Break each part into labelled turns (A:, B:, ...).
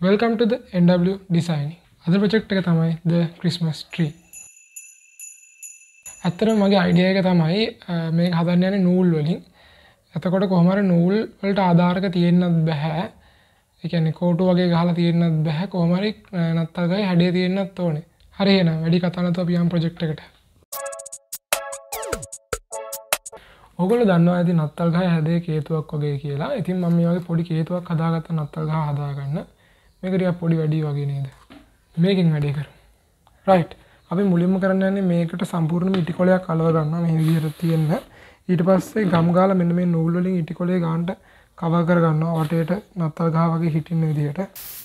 A: Welcome to the NW Designing. අද project එක තමයි the Christmas tree. ඇත්තටම මගේ අයිඩියා එක තමයි මේක හදන්න යන්නේ නූල් වලින්. එතකොට කොහොම හරි නූල් වලට ආධාරක තියෙන්නත් බෑ. ඒ කියන්නේ කෝටු වගේ ගහලා තියෙන්නත් බෑ. කොහොම හරි නත්තල් ගහේ හැඩය තියෙන්නත් ඕනේ. හරි එහෙනම් වැඩි කතා නැතුව අපි යමු ප්‍රොජෙක්ට් එකට. ඔයගොල්ලෝ දන්නවා ඇති නත්තල් ගහේ හැඩය කේතුවක් වගේ කියලා. ඉතින් මම මේ වගේ පොඩි කේතුවක් හදාගත්ත නත්තල් ගහ හදාගන්න. මේක ටිකක් පොඩි වැඩි වගේ නේද? මේකෙන් වැඩේ කරමු. රයිට්. අපි මුලින්ම කරන්න යන්නේ මේකට සම්පූර්ණම ඉටි කොලයක් අලව ගන්නවා මේ විදිහට තියෙන. ඊට පස්සේ ගම් ගාලා මෙන්න මේ නූල් වලින් ඉටි කොලේ ගානට කවර් කර ගන්නවා වටේට නත්තල් ගහ වගේ හිටින්න විදිහට.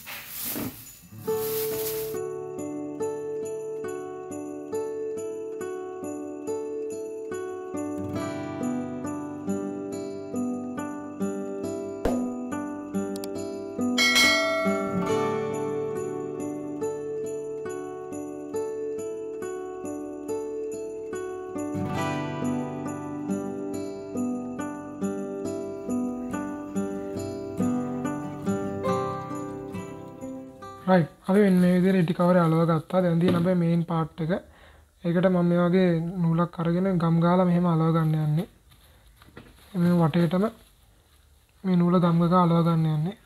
A: right අපි මේ විදිහට ඉටි කවරේ අලව ගත්තා. දැන් තියෙන අපේ මේන් පාර්ට් එක. ඒකට මම මේ වගේ නූලක් අරගෙන ගම් ගාලා මෙහෙම අලව ගන්න යන්නේ. මේ වටේටම මේ නූල ගම් ගාලා අලව ගන්න යන්නේ.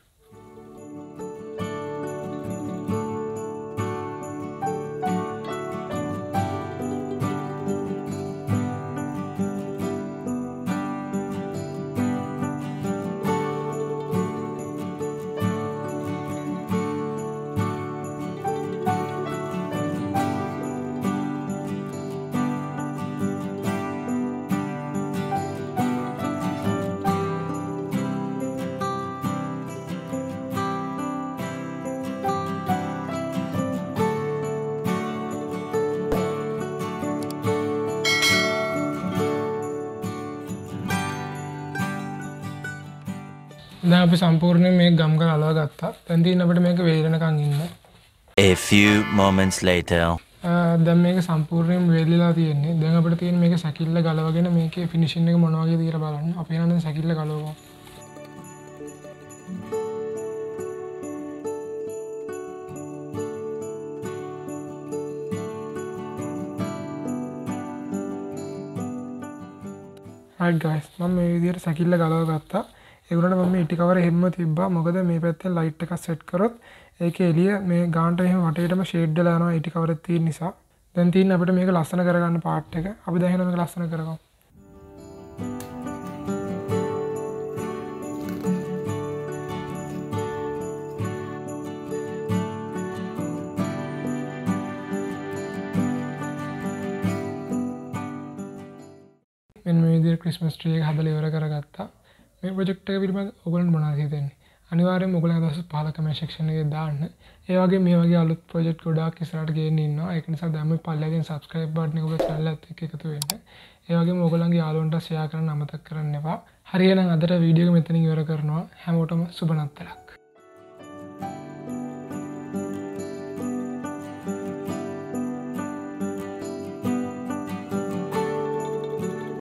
A: දැන් අපි සම්පූර්ණයෙන් මේක ගම් ගාලා අලව ගත්තා. දැන් තියෙන අපිට මේක වේලනකන් ඉන්න.
B: A few moments later.
A: දැන් මේක සම්පූර්ණයෙන් වේලිලා තියෙන්නේ. දැන් අපිට තියෙන මේක සැකිල්ල ගලවගෙන මේකේ ෆිනිෂින් එක මොන වගේද කියලා බලන්න. අපි යනවා දැන් සැකිල්ල ගලවමු. right guys මම මේ විදිහට සැකිල්ල ගලව ගත්තා. ඒ වුණාට මම මේ ඉටි කවර එහෙම්ම තිබ්බා. මොකද මේ පැත්තෙන් ලයිට් එකක් සෙට් කරොත් ඒකේ එළිය මේ ගානට එහෙම වටේටම ෂේඩ් වෙලා යනවා ඉටි කවරේ තියෙන නිසා. දැන් තියෙන්නේ අපිට මේක ලස්සන කරගන්න පාර්ට් එක. අපි දැන් එහෙනම් මේක ලස්සන කරගමු. මෙන්න මේ විදිහට ක්‍රිස්මස් ට්‍රී එක හදලා ඉවර කරගත්තා. මේ ප්‍රොජෙක්ට් එක පිළිබඳව ඔයගොල්ලන්ට මොනවද හිතෙන්නේ? අනිවාර්යෙන්ම ඔයගොල්ලන් අදහස් පහල කමෙන්ට් සෙක්ෂන් එකේ දාන්න. ඒ වගේම මේ වගේ අලුත් ප්‍රොජෙක්ට් ගොඩාක් ඉස්සරහට ගෙන්න ඉන්නවා. ඒක නිසා දැන් මේ පල්ලෙන් subscribe button එක ඔබේ channel එකත් එක්ක එකතු වෙන්න. ඒ වගේම ඔයගොල්ලන්ගේ යාළුවන්ට share කරන්න අමතක කරන්න එපා. හරි එහෙනම් අදට වීඩියෝ එක මෙතනින් ඉවර කරනවා. හැමෝටම සුබ නත්තලක්.